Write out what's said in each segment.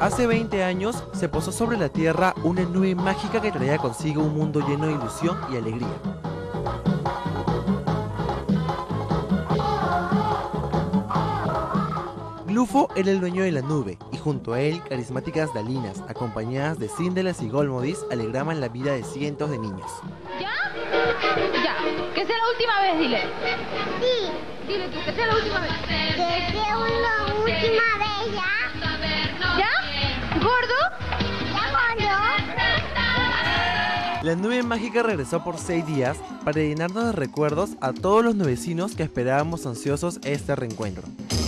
Hace 20 años se posó sobre la Tierra una nube mágica que traía consigo un mundo lleno de ilusión y alegría. Glufo era el dueño de la nube, y junto a él, carismáticas Dalinas, acompañadas de Cíndelas y Golmodis, alegraban la vida de cientos de niños. ¿Ya? Ya. Que sea la última vez, dile. Sí. Dile tú, que sea la última vez. Que sea la última vez, ¿ya? ¿Ya? ¿Gordo? ¿Ya, gordo? La nube mágica regresó por 6 días para llenarnos de recuerdos a todos los nubecinos que esperábamos ansiosos este reencuentro.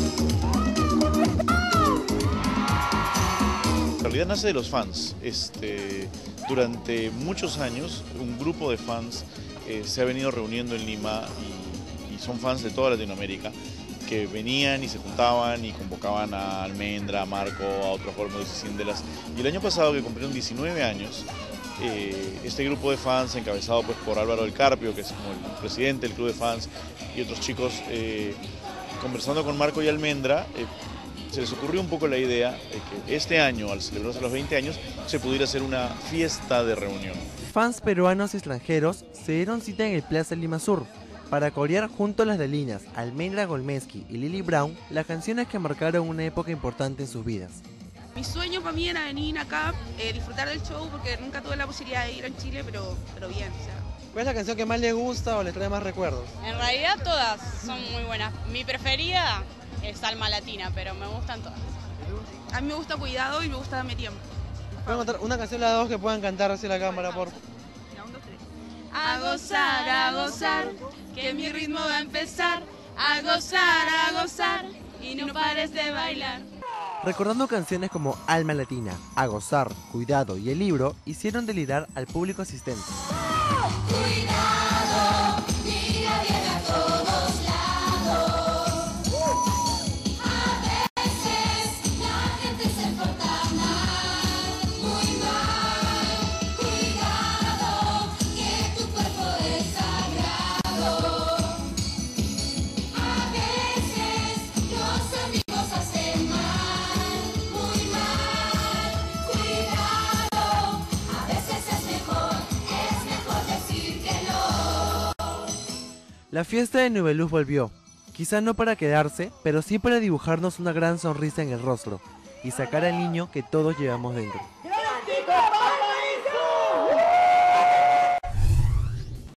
En realidad nace de los fans. Durante muchos años un grupo de fans se ha venido reuniendo en Lima y son fans de toda Latinoamérica que venían y se juntaban y convocaban a Almendra, a Marco, a otros Golmodis y Cíndelas. Y el año pasado, que cumplieron 19 años, este grupo de fans, encabezado pues por Álvaro del Carpio, que es como el presidente del club de fans, y otros chicos, conversando con Marco y Almendra, se les ocurrió un poco la idea de que este año, al celebrarse los 20 años, se pudiera hacer una fiesta de reunión. Fans peruanos y extranjeros se dieron cita en el Plaza Lima Sur para corear junto a las Dalinas, Almendra Golmeski y Lily Brown las canciones que marcaron una época importante en sus vidas. Mi sueño para mí era venir acá, disfrutar del show, porque nunca tuve la posibilidad de ir a Chile, pero bien, o sea. ¿Cuál es la canción que más les gusta o les trae más recuerdos? En realidad todas son muy buenas. Mi preferida es Alma Latina, pero me gustan todas. A mí me gusta Cuidado y me gusta Dame Tiempo. ¿Pueden contar una canción las dos que puedan cantar hacia la cámara, por favor? A gozar, que mi ritmo va a empezar. A gozar, y no pares de bailar. Recordando canciones como Alma Latina, A Gozar, Cuidado y El Libro, hicieron delirar al público asistente. Cuidado, mira bien a todos lados. A veces la gente se porta mal, muy mal. Cuidado, que tu cuerpo es sagrado. A veces los amigos hacen mal, muy mal. Cuidado, a veces es mejor decir que no. La fiesta de Nubeluz volvió, quizá no para quedarse, pero sí para dibujarnos una gran sonrisa en el rostro y sacar al niño que todos llevamos dentro.